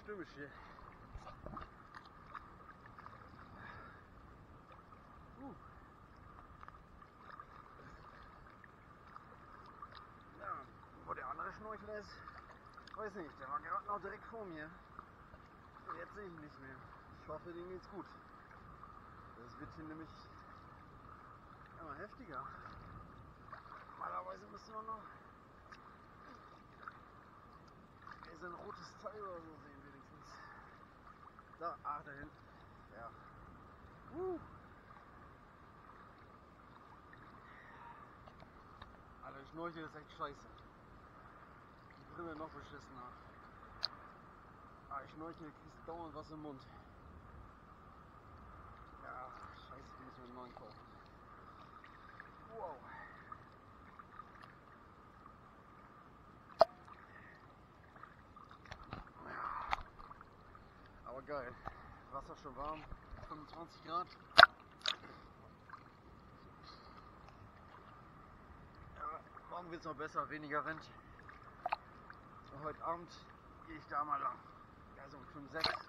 stürmisch hier. Ja, wo der andere Schnorchler ist, weiß nicht, der war gerade noch direkt vor mir. Und jetzt sehe ich ihn nicht mehr. Ich hoffe, dem geht's gut. Das wird hier nämlich immer heftiger. Normalerweise müssen wir noch so ein rotes Teil oder so sehen wenigstens. Da, da hinten. Ja. Alter, Schnorchel ist echt scheiße. Die Brille noch beschissener. Schnorchel kriegst du dauernd was im Mund. Ja, scheiße, die müssen wir einen neuen kaufen. Wow. Aber geil. Wasser schon warm. 25 Grad. Ja, morgen wird es noch besser, weniger Wind. So, heute Abend gehe ich da mal lang. Also um 5, 6.